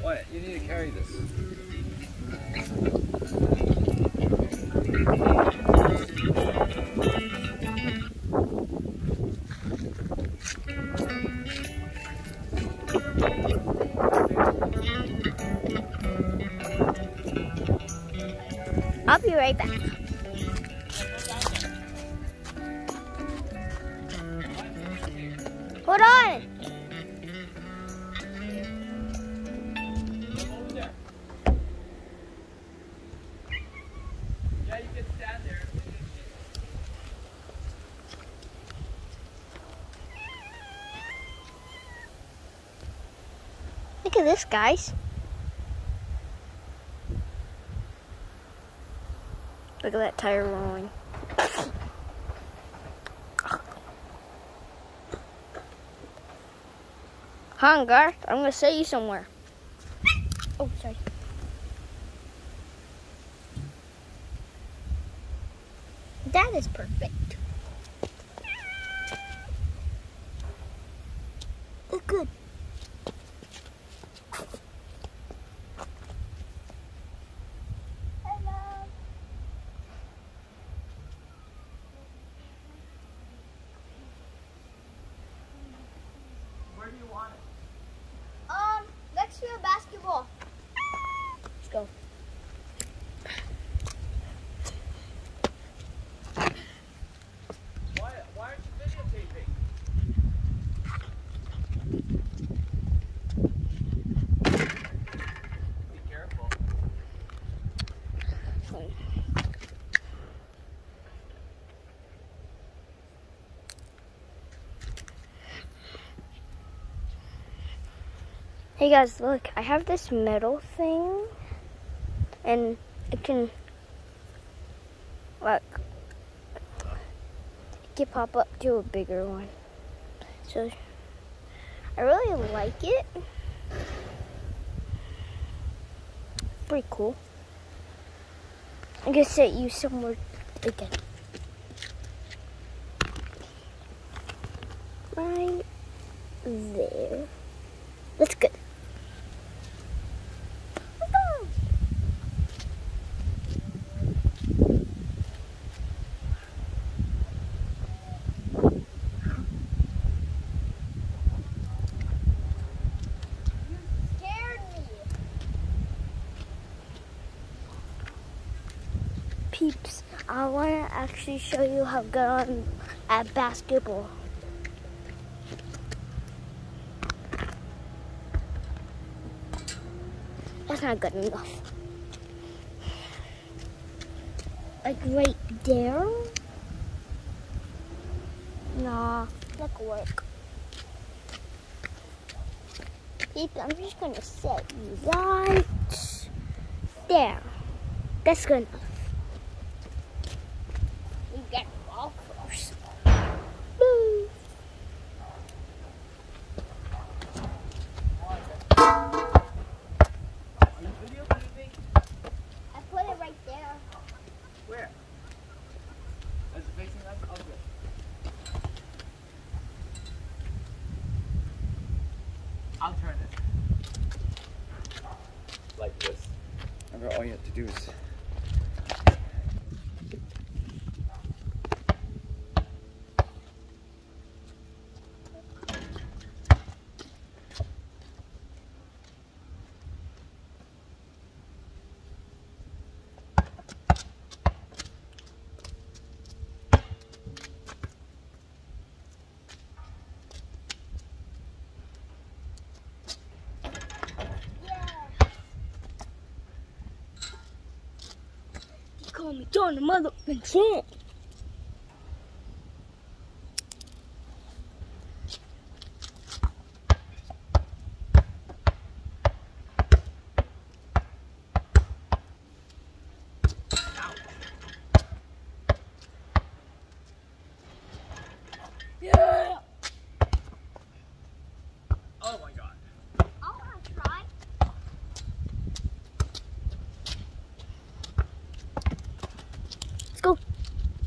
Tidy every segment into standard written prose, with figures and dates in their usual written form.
What? You need to carry this. I'll be right back. Hold on. Yeah, you can stand there. Look at this, guys. Look at that tire rolling. Gar, I'm gonna set you somewhere. Oh, sorry. That is perfect. It's good. Where do you want it? Next to a basketball. Let's go. Why aren't you videotaping? Be careful. Hey guys, look, I have this metal thing and it can, look, it can pop up to a bigger one. So I really like it. Pretty cool. I'm gonna set you somewhere again. Right there. That's good. Peeps, I want to actually show you how good I'm at basketball. That's not good enough. Like right there? Nah, that could work. Peeps, I'm just going to set you right there. That's good enough. You get the ball first. Boo. Are you videotaping? I put it right there. Where? Is it facing us? Oh, good. I'll turn it. Like this. Remember, all you have to do is... Call me John the motherfucking champ. Yeah. Oh my god. I want to try. Let's go.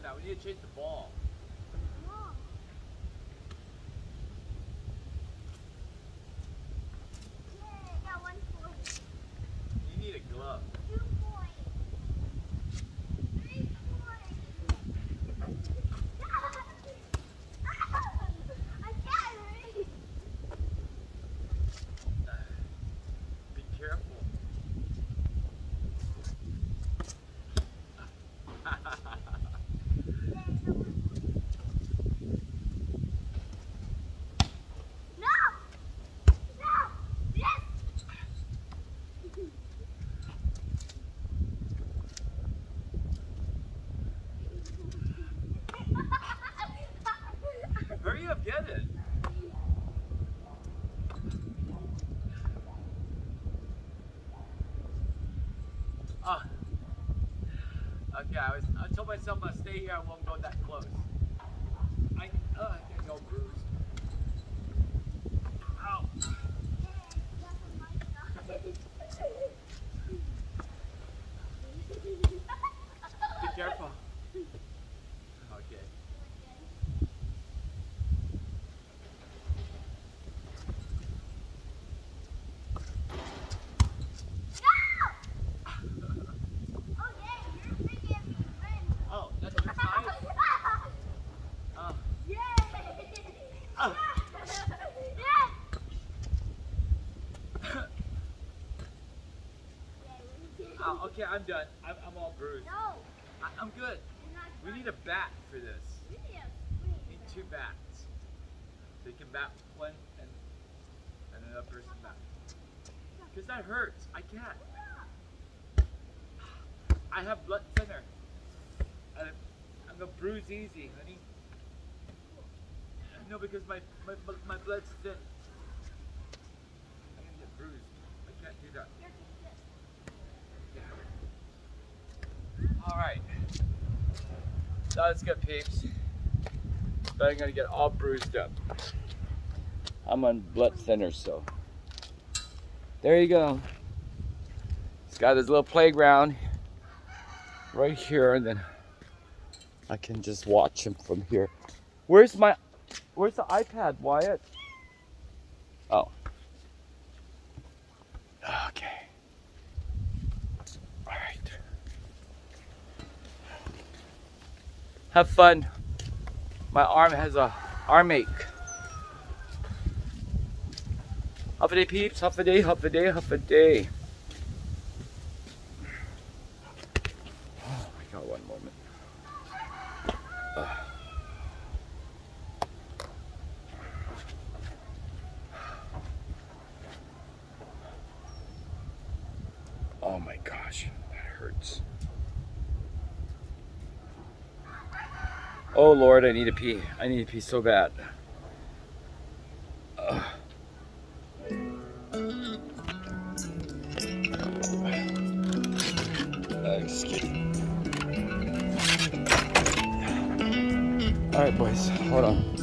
now. We need to change the ball. You need a glove. 2 points. 3 points. I can't read. Be careful. No! No! Yes! Hurry up, get it. Oh. Okay, I told myself I'll stay here. I won't go that close. I get all bruised. Ow. Be careful. Okay. Oh, that's your side? Oh. Oh. Oh, okay, I'm done. I'm all bruised. No. I'm good. We need a bat for this. We need 2 bats. So you can bat one and another person bat. Because that hurts. I can't. I have blood thinner. I'm gonna bruise easy, honey. No, because my blood's thin. I'm gonna get bruised. I can't do that. Yeah. Alright. That's good, peeps. But I'm gonna get all bruised up. I'm on blood thinner, so. There you go. It's got this little playground right here, and then I can just watch him from here. Where's the iPad, Wyatt? Oh. Okay. All right. Have fun. My arm has a arm ache. Huff a day, peeps. Huff a day, huff a day, huff a day. Oh my God, one moment. Oh my gosh, that hurts. Oh Lord, I need to pee. I need to pee so bad. Excuse me. All right, boys, hold on.